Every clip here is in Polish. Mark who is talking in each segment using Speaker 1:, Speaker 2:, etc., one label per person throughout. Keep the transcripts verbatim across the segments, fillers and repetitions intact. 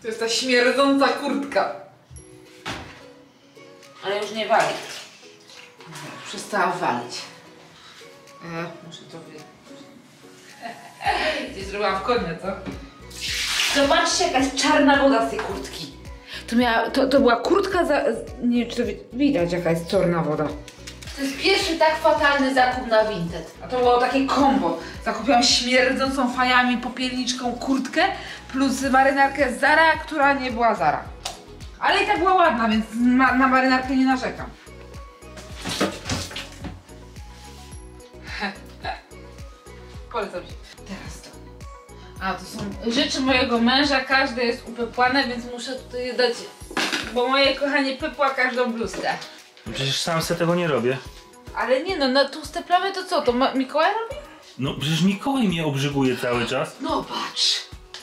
Speaker 1: To jest ta śmierdząca kurtka. Ale już nie wali. Przestała walić. E, muszę to wy... Gdzieś zrobiłam w konie, co? Zobaczcie, jaka jest czarna woda z tej kurtki. To miała, to, to była kurtka za... Nie wiem, czy to widać, jaka jest czarna woda. To jest pierwszy tak fatalny zakup na Vinted. A to było takie kombo. Zakupiłam śmierdzącą fajami, popielniczką kurtkę plus marynarkę z Zara, która nie była Zara. Ale i tak była ładna, więc ma, na marynarkę nie narzekam. Polecam się. Teraz to. A, to są rzeczy mojego męża, każde jest upepłane, więc muszę tutaj dać, bo moje kochanie pepła każdą bluzkę.
Speaker 2: Przecież sam se tego nie robię.
Speaker 1: Ale nie no, na tłuste plamy to co, to ma Mikołaj robi?
Speaker 2: No przecież Mikołaj mnie obrzyguje cały czas.
Speaker 1: No patrz.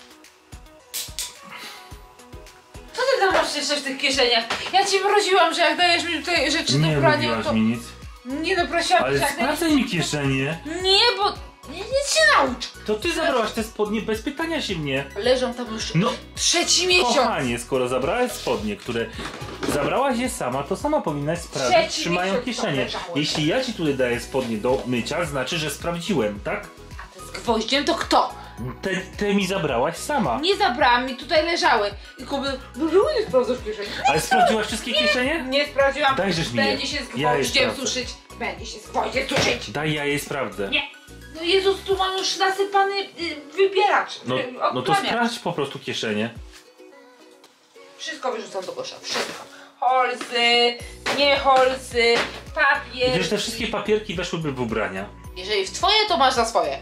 Speaker 1: Co ty tam masz jeszcze w tych kieszeniach? Ja ci prosiłam, że jak dajesz mi tutaj rzeczy
Speaker 2: Nie
Speaker 1: do prania,
Speaker 2: mówiłaś
Speaker 1: to...
Speaker 2: mi nic.
Speaker 1: Nie no, prosiłam
Speaker 2: Ale
Speaker 1: cię, jak dajesz...
Speaker 2: sprawdzaj mi kieszenie.
Speaker 1: Nie, bo... Nie, nie się naucz.
Speaker 2: To ty zabrałaś te spodnie bez pytania się mnie.
Speaker 1: Leżą tam już
Speaker 2: No,
Speaker 1: trzeci miesiąc.
Speaker 2: kochanie, skoro zabrałaś spodnie, które zabrałaś je sama, to sama powinnaś sprawdzić,
Speaker 1: Trzeci
Speaker 2: czy mają
Speaker 1: miesiąc
Speaker 2: kieszenie.
Speaker 1: tam leżały.
Speaker 2: Jeśli ja ci tutaj daję spodnie do mycia, znaczy, że sprawdziłem, tak?
Speaker 1: A to z gwoździem to kto?
Speaker 2: Te, te mi zabrałaś sama.
Speaker 1: Nie zabrałam, mi tutaj leżały. Tylko by... nie sprawdzasz kieszeni.
Speaker 2: Ale sprawdziłaś wszystkie kieszenie?
Speaker 1: Nie sprawdziłam.
Speaker 2: Dajżeś mi je.
Speaker 1: Będzie się z
Speaker 2: Ja je
Speaker 1: gwoździem
Speaker 2: sprawdzę.
Speaker 1: suszyć. Będzie się z gwoździem suszyć.
Speaker 2: Daj, ja jej sprawdzę.
Speaker 1: Nie. No Jezus, tu mam już nasypany y, wybieracz.
Speaker 2: No,
Speaker 1: y,
Speaker 2: no to
Speaker 1: odplamiacz.
Speaker 2: sprawdź po prostu kieszenie.
Speaker 1: Wszystko wyrzucam do kosza, wszystko. Holsy, nie holsy, papier.
Speaker 2: Wiesz, te wszystkie papierki weszłyby w ubrania.
Speaker 1: Jeżeli w twoje, to masz za swoje.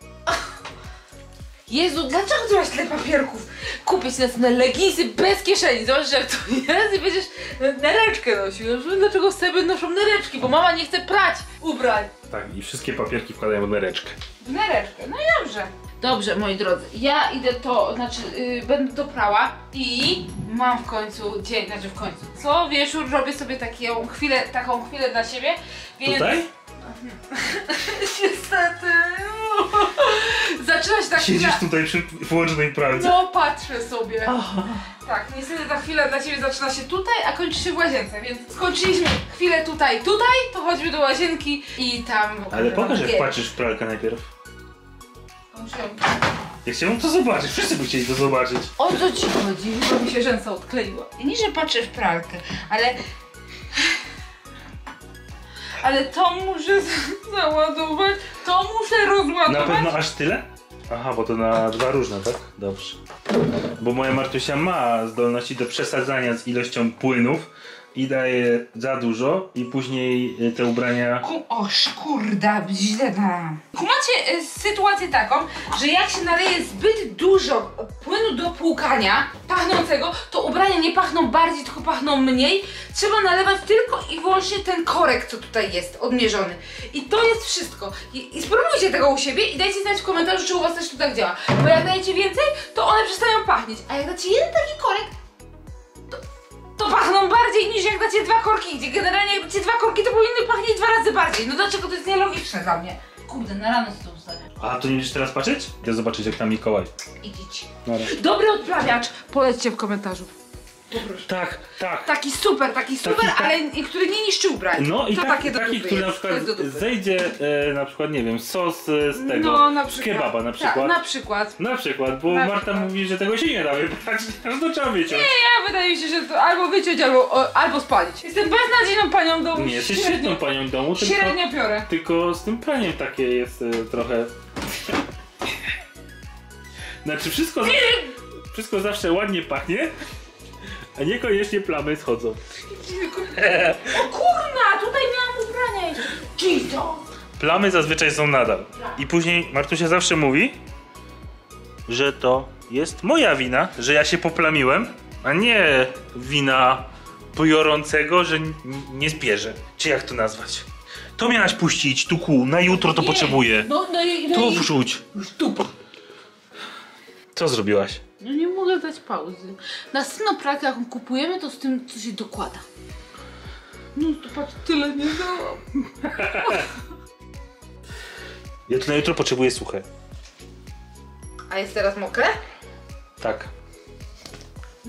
Speaker 1: Jezu, dlaczego ty masz tyle papierków? Kupić następne leginsy bez kieszeni. Zobacz, jak to jest i będziesz nereczkę nosił. Dlaczego sobie noszą nereczki? Bo mama nie chce prać ubrań.
Speaker 2: Tak, i wszystkie papierki wkładają w nereczkę.
Speaker 1: W nereczkę, no i dobrze. Dobrze, moi drodzy, ja idę to, znaczy yy, będę to prała i mam w końcu dzień, znaczy w końcu. Co wieczór robię sobie taką chwilę, taką chwilę dla siebie, więc...
Speaker 2: Tutaj?
Speaker 1: Niestety. Zaczyna się ta
Speaker 2: Siedzisz
Speaker 1: chwila...
Speaker 2: tutaj przy włączonej pralce?
Speaker 1: No, patrzę sobie.
Speaker 2: Aha.
Speaker 1: Tak, niestety ta chwila dla ciebie zaczyna się tutaj, a kończy się w łazience, więc skończyliśmy chwilę tutaj, tutaj, to chodźmy do łazienki i tam...
Speaker 2: Ale pokaż, jak patrzysz w pralkę najpierw. Ja chciałem to zobaczyć, wszyscy by chcieli to zobaczyć.
Speaker 1: O co ci chodzi? Bo mi się rzęsa odkleiła. I nie, że patrzę w pralkę, ale... Ale to muszę załadować, to muszę rozładować.
Speaker 2: Na pewno aż tyle? Aha, bo to na dwa różne, tak? Dobrze. Bo moja Martusia ma zdolności do przesadzania z ilością płynów i daje za dużo i później te ubrania...
Speaker 1: O szkurda, źle dałam. Macie y, sytuację taką, że jak się naleje zbyt dużo płynu do płukania, pachnącego, to ubrania nie pachną bardziej, tylko pachną mniej. Trzeba nalewać tylko i wyłącznie ten korek, co tutaj jest, odmierzony. I to jest wszystko. I, i spróbujcie tego u siebie i dajcie znać w komentarzu, czy u was też to tak działa. Bo jak dajecie więcej, to one przestają pachnieć. A jak dacie jeden taki korek, to pachną bardziej niż jak dacie dwa korki, gdzie generalnie jak dacie dwa korki, to powinny pachnieć dwa razy bardziej. No dlaczego to jest nielogiczne dla mnie? Kurde, na rano z tą ustawiam.
Speaker 2: A to nie będziesz teraz patrzeć? Idę zobaczyć, jak tam Mikołaj.
Speaker 1: Idźcie.
Speaker 2: Dobra.
Speaker 1: Dobry odprawiacz, polećcie w komentarzu. Poproszę.
Speaker 2: Tak, tak.
Speaker 1: Taki super, taki super,
Speaker 2: Taki, tak.
Speaker 1: ale i który nie niszczy ubrań.
Speaker 2: No i
Speaker 1: to
Speaker 2: tak,
Speaker 1: takie do
Speaker 2: taki,
Speaker 1: dupy
Speaker 2: który na
Speaker 1: jest. To
Speaker 2: przykład
Speaker 1: jest do dupy.
Speaker 2: zejdzie e, na przykład, nie wiem, sos e, z tego,
Speaker 1: No, na
Speaker 2: z
Speaker 1: przykład.
Speaker 2: kebaba na przykład.
Speaker 1: Tak, na przykład.
Speaker 2: Na przykład, bo
Speaker 1: Na
Speaker 2: Marta
Speaker 1: przykład.
Speaker 2: mówi, że tego się nie da wybrać, no to trzeba wyciąć.
Speaker 1: Ja wydaje mi się, że to albo wyciąć, albo, o, albo spalić. Jestem beznadziejną panią domu.
Speaker 2: Nie, jesteś świetną panią domu, tylko,
Speaker 1: Średnio piorę.
Speaker 2: tylko z tym praniem takie jest e, trochę... Znaczy wszystko, za... wszystko zawsze ładnie pachnie, a niekoniecznie plamy schodzą.
Speaker 1: O kurna, tutaj miałam ubrania jeszcze. Czysto.
Speaker 2: Plamy zazwyczaj są nadal. I później Martusia zawsze mówi, że to jest moja wina, że ja się poplamiłem, a nie wina piorącego, że n- nie zbierze. Czy jak to nazwać? To miałaś puścić, tu ku, na jutro to
Speaker 1: Nie.
Speaker 2: potrzebuję.
Speaker 1: No, no i... No
Speaker 2: To
Speaker 1: i...
Speaker 2: wrzuć.
Speaker 1: Już tupa.
Speaker 2: Co zrobiłaś?
Speaker 1: No nie mogę dać pauzy. Następną pralkę, jaką kupujemy, to z tym, co się dokłada. No to patrz, tyle nie dałam.
Speaker 2: Ja to na jutro potrzebuję suche.
Speaker 1: A jest teraz mokre?
Speaker 2: Tak.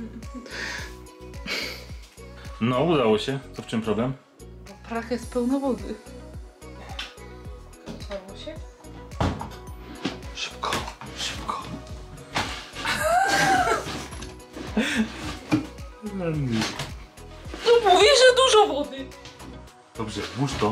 Speaker 2: No, udało się. To w czym problem?
Speaker 1: Bo prach jest pełno wody. Udało się?
Speaker 2: Szybko, szybko.
Speaker 1: No mówię, że dużo wody.
Speaker 2: Dobrze, włóż to.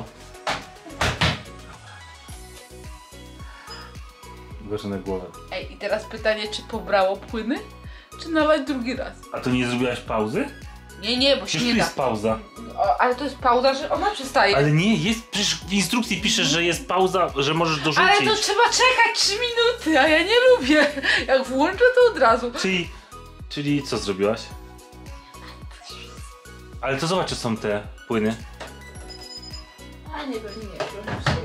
Speaker 2: Uważaj na głowę.
Speaker 1: Ej, i teraz pytanie, czy pobrało płyny? Czy nalać drugi raz?
Speaker 2: A to nie zrobiłaś pauzy?
Speaker 1: Nie, nie, bo się
Speaker 2: Przecież
Speaker 1: nie
Speaker 2: tu
Speaker 1: da.
Speaker 2: jest pauza.
Speaker 1: O, ale to jest pauza, że ona przestaje.
Speaker 2: Ale nie, jest, przecież w instrukcji pisze, że jest pauza, że możesz dorzucić.
Speaker 1: Ale to trzeba czekać trzy minuty, a ja nie lubię. Jak włączę, to od razu.
Speaker 2: Czyli, czyli co zrobiłaś? Ale to zobacz, czy są te płyny.
Speaker 1: A nie, pewnie nie. Proszę.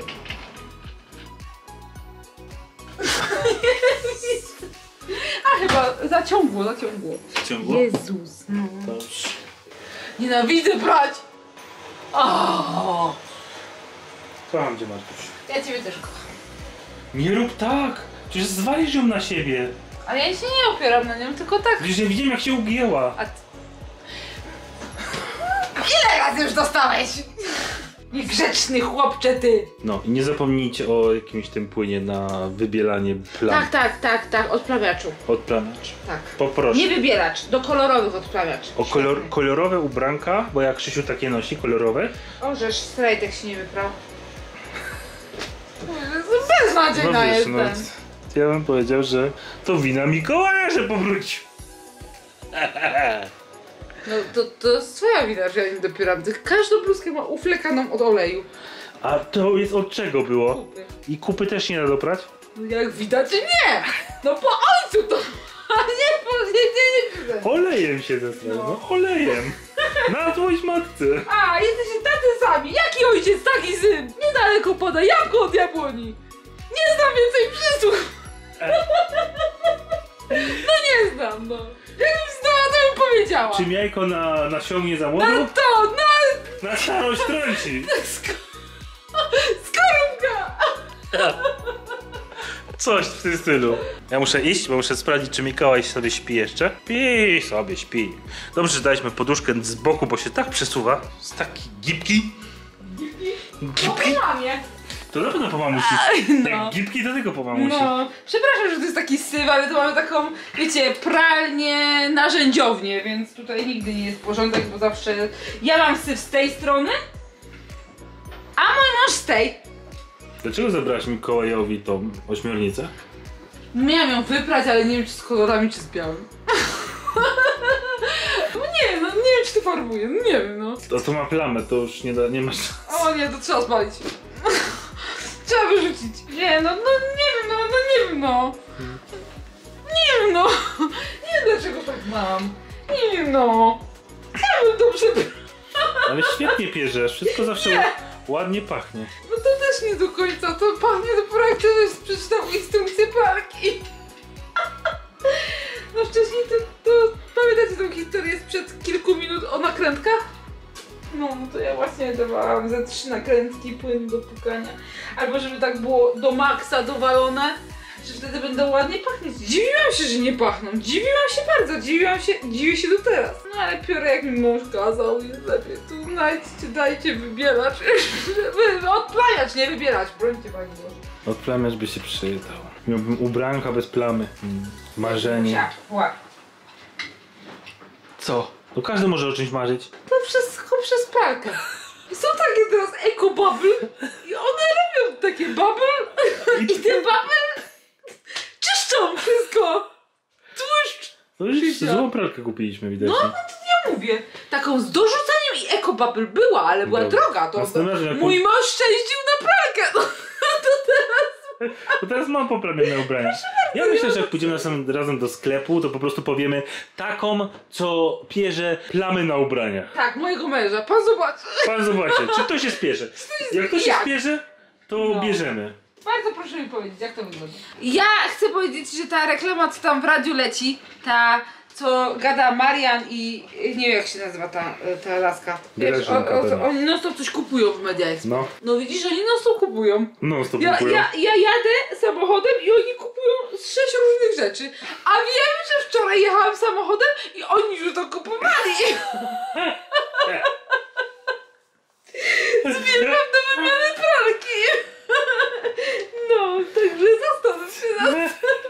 Speaker 1: A chyba zaciągło, zaciągło.
Speaker 2: Ciągło?
Speaker 1: Jezus, no.
Speaker 2: Dobrze.
Speaker 1: Nienawidzę brać. O!
Speaker 2: Kocham cię, Martuś.
Speaker 1: Ja ciebie też kocham.
Speaker 2: Nie rób tak! Przecież zwalisz ją na siebie.
Speaker 1: Ale ja się nie opieram na nią, tylko tak.
Speaker 2: Przecież ja widziałem, jak się ugięła.
Speaker 1: A ty... Ile razy już dostałeś? Niegrzeczny chłopcze ty!
Speaker 2: No i nie zapomnijcie o jakimś tym płynie na wybielanie plam.
Speaker 1: Tak, tak, tak, tak, odprawiaczu.
Speaker 2: Odplamacz.
Speaker 1: Tak.
Speaker 2: Poproszę.
Speaker 1: Nie wybielacz, do kolorowych odprawiacz.
Speaker 2: O kolor, kolorowe ubranka, bo jak Krzysiu takie nosi, kolorowe.
Speaker 1: O, żeż strajtek się nie wyprał. Beznadziejna
Speaker 2: No wiesz,
Speaker 1: jestem.
Speaker 2: no, ja bym powiedział, że to wina Mikołaja, że powrócił.
Speaker 1: No to, to jest twoja wina, że ja nie dopieram tych. Każdą bluzkę ma uflekaną od oleju.
Speaker 2: A to jest od czego było?
Speaker 1: Kupy.
Speaker 2: I kupy też nie da doprać?
Speaker 1: No jak widać nie! No po ojcu to... A nie po... Nie, nie, nie, nie.
Speaker 2: Olejem się zesrał, no. no olejem. Na złość matce.
Speaker 1: A, jesteście tacy sami. Jaki ojciec, taki syn? Niedaleko pada jabłko od jabłoni. Nie znam więcej przysłów. No nie znam, no. Jakbym znała, to bym powiedziała.
Speaker 2: Czym jajko na, na siągnie za
Speaker 1: Na
Speaker 2: młodu?
Speaker 1: to, na...
Speaker 2: Na starość trąci.
Speaker 1: Sk skorupka.
Speaker 2: Coś w tym stylu. Ja muszę iść, bo muszę sprawdzić, czy Mikołaj sobie śpi jeszcze. Śpi sobie, śpi. Dobrze, że daliśmy poduszkę z boku, bo się tak przesuwa. Jest taki gipki. Gipki?
Speaker 1: Po mamie.
Speaker 2: To na pewno po mamusi.
Speaker 1: no.
Speaker 2: Tak gipki do tego po mamusi.
Speaker 1: No, przepraszam, że to jest taki syf, ale to mamy taką, wiecie, pralnię, narzędziownię, więc tutaj nigdy nie jest porządek, bo zawsze ja mam syf z tej strony, a mój mąż z tej.
Speaker 2: Dlaczego zabrałaś Mikołajowi tą ośmiornicę?
Speaker 1: Miałam ją wyprać, ale nie wiem, czy z kolorami, czy z białym. No nie wiem, no nie wiem, czy to farbuje, no nie wiem, no.
Speaker 2: To to ma plamę, to już nie da, nie masz.
Speaker 1: O nie, to trzeba spalić. Trzeba wyrzucić. Nie, no, no nie wiem, no, no nie wiem, no. Nie wiem, no. Nie wiem, dlaczego tak mam. Nie wiem, no. Ja bym to przepraszam.
Speaker 2: Ale świetnie pierzesz, wszystko zawsze
Speaker 1: Nie.
Speaker 2: ładnie pachnie.
Speaker 1: No to też nie do końca, to pachnie dopiero jak ktoś przeczytał instrukcję pralki. No wcześniej to, to pamiętacie tą historię sprzed kilku minut o nakrętkach? No, no to ja właśnie dawałam ze trzy nakrętki płyn do pukania. Albo żeby tak było do maksa dowalone, że wtedy będą ładnie pachnieć. Dziwiłam się, że nie pachną. Dziwiłam się bardzo, dziwiłam się, dziwię się do teraz. No ale piorę jak mi mąż kazał, jest lepiej. Tu znajdźcie, dajcie wybielacz, żeby odplaniać, nie wybierać, brońcie Pani Boże.
Speaker 2: Odplamiacz by się przydał. Miałbym ubranka bez plamy. Hmm. Marzenie.
Speaker 1: Ładnie.
Speaker 2: Co? To każdy może o czymś marzyć.
Speaker 1: To wszystko przez pralkę. Są takie teraz eco-bubble i one robią takie bubble i te bubble czyszczą wszystko. Tłuszcz.
Speaker 2: To już
Speaker 1: Krzysia.
Speaker 2: złą pralkę kupiliśmy widocznie.
Speaker 1: No, no to ja mówię. Taką z dorzucaniem i eco-bubble była, ale była
Speaker 2: Dobra.
Speaker 1: droga. To, to
Speaker 2: Następnym razem jak
Speaker 1: mój mąż szczęścił na pralkę. No, to teraz...
Speaker 2: To teraz mam poplamione ubrania. Ja myślę, że jak pójdziemy następnym razem do sklepu, to po prostu powiemy taką, co pierze plamy na ubraniach.
Speaker 1: Tak, mojego męża. Pan zobaczy.
Speaker 2: Pan zobaczy, czy to się spiesze. Jak to się
Speaker 1: Jak?
Speaker 2: spiesze, to
Speaker 1: No.
Speaker 2: bierzemy.
Speaker 1: Bardzo proszę mi powiedzieć, jak to wygląda. Ja chcę powiedzieć, że ta reklama, co tam w radiu leci, ta, co gada Marian i nie wiem jak się nazywa ta, ta laska. Wiesz,
Speaker 2: Grażynka
Speaker 1: o, o,
Speaker 2: pewnie.
Speaker 1: oni non stop coś kupują w mediach.
Speaker 2: No,
Speaker 1: No widzisz, oni non stop kupują.
Speaker 2: no stop
Speaker 1: Ja,
Speaker 2: kupują.
Speaker 1: ja, ja jadę samochodem i oni kupują z sześć różnych rzeczy. A wiem, że wczoraj jechałam samochodem i oni już to kupowali. Zmierzam do wymiany pralki. No, także zastanów się nad tym.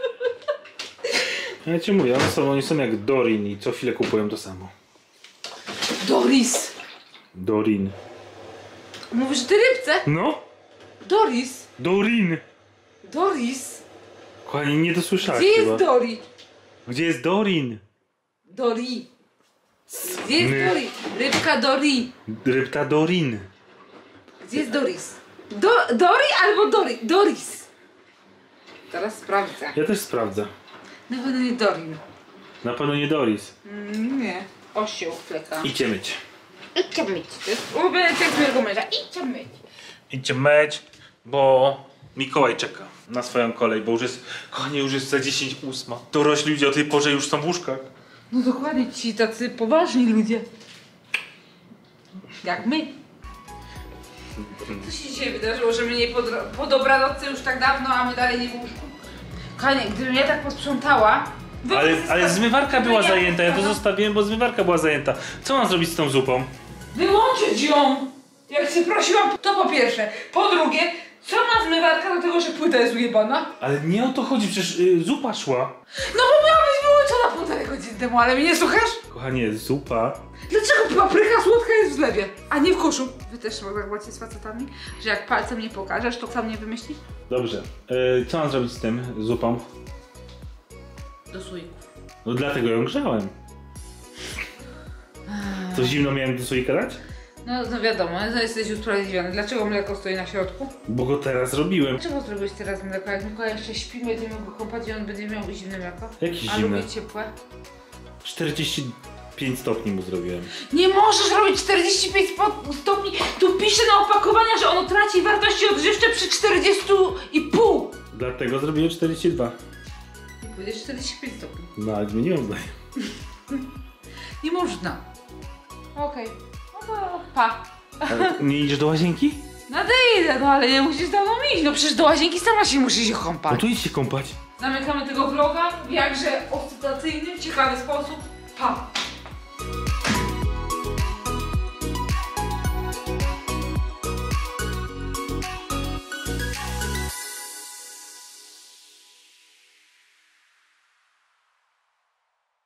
Speaker 2: Ja ci mówię, one są, oni są jak Dorin i co chwilę kupują to samo.
Speaker 1: Doris.
Speaker 2: Dorin.
Speaker 1: Mówisz ty rybce?
Speaker 2: No?
Speaker 1: Doris.
Speaker 2: Dorin.
Speaker 1: Doris.
Speaker 2: Kochani, nie dosłyszałeś
Speaker 1: Gdzie
Speaker 2: chyba.
Speaker 1: jest Dori?
Speaker 2: Gdzie jest Dorin?
Speaker 1: Dori. Gdzie jest
Speaker 2: My-
Speaker 1: Dori? Rybka Dori.
Speaker 2: Rybta Dorin.
Speaker 1: Gdzie jest Doris? Do, Dori albo Dori? Doris. Teraz sprawdzę.
Speaker 2: Ja też sprawdzę.
Speaker 1: Na pewno nie Dorin.
Speaker 2: Na pewno nie Doris.
Speaker 1: Mm, nie. Osioł fleka.
Speaker 2: Idźcie myć.
Speaker 1: Idźcie myć. To jest ulubiony tekst mojego męża. Idźcie myć.
Speaker 2: Idźcie myć, bo Mikołaj czeka na swoją kolej, bo już jest, kochanie, już jest za dziesięć ósma. Dorośli ludzie o tej porze już są w łóżkach.
Speaker 1: No dokładnie, ci tacy poważni ludzie. Jak my. Co się dzisiaj wydarzyło, że my nie po, po dobranocce już tak dawno, a my dalej nie w łóżku? Kochanie, gdybym ja tak posprzątała... wy
Speaker 2: Ale,
Speaker 1: pozosta-
Speaker 2: ale zmywarka była
Speaker 1: ja-
Speaker 2: zajęta, ja to zostawiłem, bo zmywarka była zajęta. Co mam zrobić z tą zupą?
Speaker 1: Wyłączyć ją! Jak się prosiłam, to po pierwsze. Po drugie, co ma zmywarka do tego, że płyta jest ujebana?
Speaker 2: Ale nie o to chodzi, przecież y, zupa szła.
Speaker 1: No bo miała być wyłączona półtorej godziny temu, ale mnie nie słuchasz?
Speaker 2: Kochanie, zupa.
Speaker 1: Dlaczego papryka słodka jest w zlewie, a nie w koszu? Wy też tak macie z facetami, że jak palcem nie pokażesz, to sam nie wymyśli?
Speaker 2: Dobrze, y, co mam zrobić z tym, z zupą?
Speaker 1: Do słoików.
Speaker 2: No dlatego ją grzałem. To zimno miałem do słoika dać?
Speaker 1: No, no wiadomo, no jesteś usprawiedliwiony. Dlaczego mleko stoi na środku?
Speaker 2: Bo go teraz robiłem.
Speaker 1: Dlaczego zrobiłeś teraz mleko? Jak Mikołaj jeszcze śpi, będziemy go kąpać i on będzie miał zimne mleko?
Speaker 2: Jakie
Speaker 1: A
Speaker 2: zimne?
Speaker 1: lubi ciepłe?
Speaker 2: czterdzieści pięć stopni mu zrobiłem.
Speaker 1: Nie możesz robić czterdzieści pięć spo- stopni. Tu pisze na opakowaniach, że ono traci wartości odżywcze przy czterdziestu i pół.
Speaker 2: Dlatego zrobiłem czterdzieści dwa.
Speaker 1: Powiedziesz czterdzieści pięć stopni.
Speaker 2: No ale zmieniłem zdanie.
Speaker 1: Nie można. Okej. No to pa.
Speaker 2: Ale nie idziesz do łazienki?
Speaker 1: No to idę, no ale nie musisz za mną iść. No przecież do łazienki sama się musisz się
Speaker 2: No
Speaker 1: kąpać.
Speaker 2: to idź się kąpać.
Speaker 1: Zamykamy tego vloga w jakże ostentacyjny, ciekawy sposób. Pa.